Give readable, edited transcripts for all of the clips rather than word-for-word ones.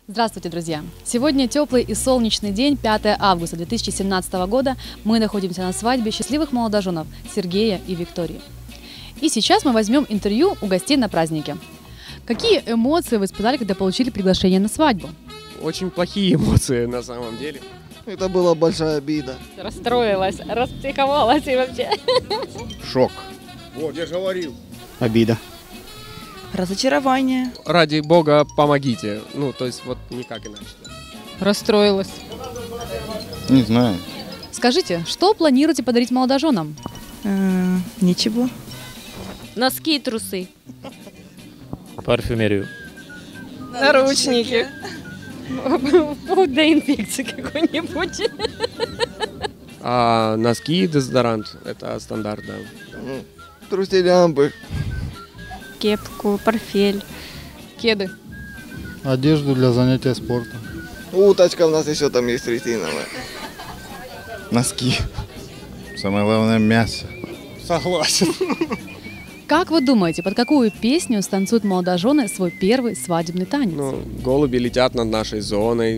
Здравствуйте, друзья! Сегодня теплый и солнечный день, 5 августа 2017 года. Мы находимся на свадьбе счастливых молодоженов Сергея и Виктории. И сейчас мы возьмем интервью у гостей на празднике. Какие эмоции вы испытали, когда получили приглашение на свадьбу? Очень плохие эмоции на самом деле. Это была большая обида. Расстроилась, распсиховалась и вообще. Шок. Вот, я же говорил. Обида. Разочарование. Ради бога, помогите. То есть вот никак иначе. Расстроилась. Не знаю. Скажите, что планируете подарить молодоженам? Ничего. Носки и трусы. Парфюмерию. Наручники. Вплоть до инфекции какой-нибудь. А носки и дезодорант – это стандарт, да. Трусы, лямбы. Кепку, портфель. Кеды. Одежду для занятия спортом. Уточка у нас еще там есть резиновая. Носки. Самое главное мясо. Согласен. Как вы думаете, под какую песню станцуют молодожены свой первый свадебный танец? Голуби летят над нашей зоной.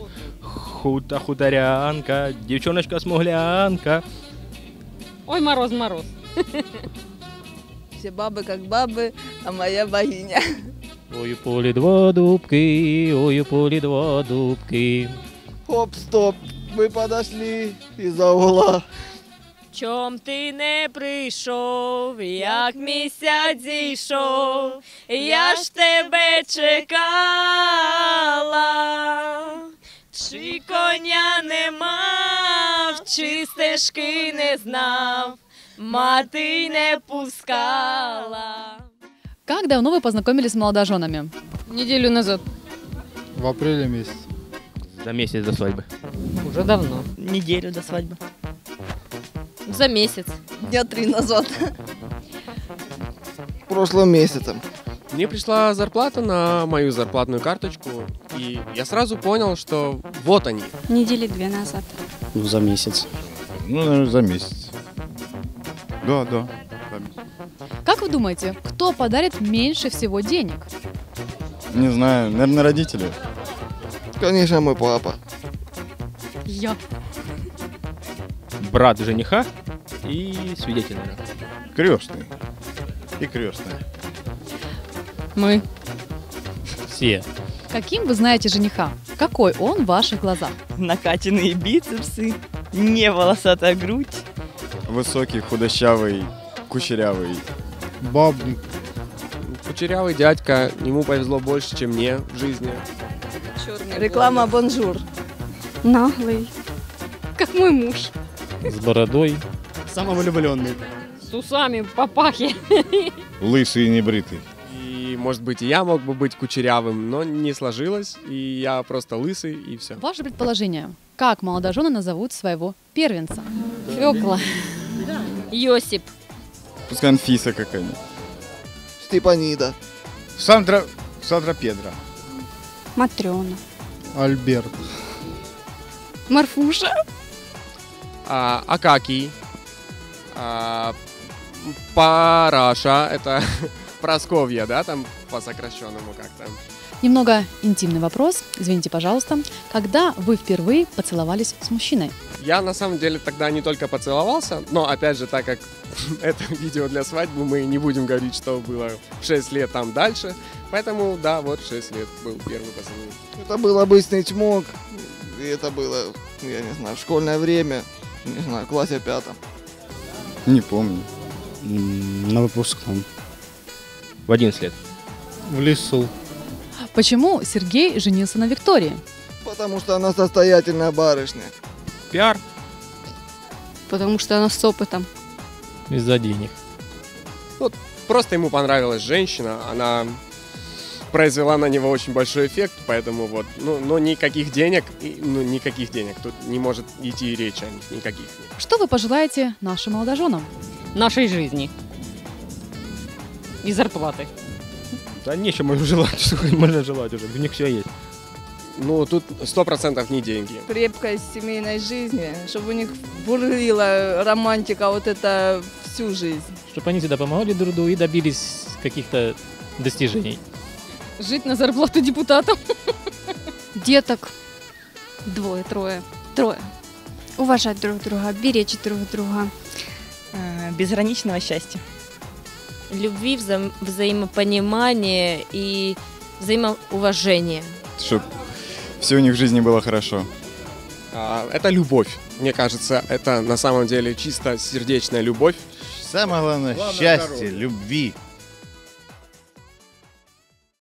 Хуторянка, девчоночка-смуглянка. Ой, мороз, мороз. Все бабы как бабы, а моя богиня. Ой, у полі два дубки, ой, у полі два дубки. Хоп, стоп, мы подошли из-за угла. Чом ти не прийшов, як місяць зійшов, я ж тебе чекала. Чи коня не мав, чи стежки не знав, мати не пускала. Как давно вы познакомились с молодоженами? Неделю назад. В апреле месяце. За месяц до свадьбы. Уже давно. Неделю до свадьбы. За месяц. Дня 3 назад. Прошлым месяцем. Мне пришла зарплата на мою зарплатную карточку, и я сразу понял, что вот они. Недели 2 назад. За месяц. Наверное, за месяц. Да. За месяц. Как вы думаете, кто подарит меньше всего денег? Не знаю, наверное, родители. Конечно, мой папа. Я. Брат жениха и свидетель, наверное. Крестный. И крестная. Мы. Все. Каким вы знаете жениха? Какой он в ваших глазах? Накачанные бицепсы, не волосатая грудь. Высокий, худощавый, кучерявый. Бабник. Кучерявый дядька, ему повезло больше, чем мне в жизни. Реклама «Бонжур». Наглый. Как мой муж. С бородой. Самовлюбленный. С усами в папахе. Лысый и небритый. И, может быть, и я мог бы быть кучерявым, но не сложилось, и я просто лысый, и все. Ваше предположение, как молодожены назовут своего первенца? Фёкла. Йосип. Пускай Анфиса какая-нибудь. Степанида. Сандра Педро. Матрёна. Альберт. Марфуша. Акакий. Параша, это Просковья, да, там по сокращенному как-то. Немного интимный вопрос, извините, пожалуйста. Когда вы впервые поцеловались с мужчиной? Я на самом деле тогда не только поцеловался, но опять же, так как это видео для свадьбы, мы не будем говорить, что было в 6 лет там дальше. Поэтому, да, вот 6 лет был первый поцелуй. Это был обычный чмок. И это было, я не знаю, в школьное время. Не знаю, в классе 5. Не помню. На выпускном. В 11 лет. В лесу. Почему Сергей женился на Виктории? Потому что она состоятельная барышня. Пиар. Потому что она с опытом. Из-за денег. Просто ему понравилась женщина, она произвела на него очень большой эффект, поэтому вот, но никаких денег, никаких денег, тут не может идти речи о них, никаких. Что вы пожелаете нашим молодоженам? Нашей жизни. И зарплаты. Да нечего желать, что можно желать уже, у них все есть. Тут 100% не деньги. Крепкой семейной жизни, чтобы у них бурлила романтика вот это всю жизнь. Чтобы они всегда помогали друг другу и добились каких-то достижений. Жить на зарплату депутатам. Деток двое, трое. Уважать друг друга, беречь друг друга. Безграничного счастья. Любви, взаимопонимания и взаимоуважения. Чтобы все у них в жизни было хорошо. Это любовь. Мне кажется, это на самом деле чисто сердечная любовь. Самое главное, счастье, любви.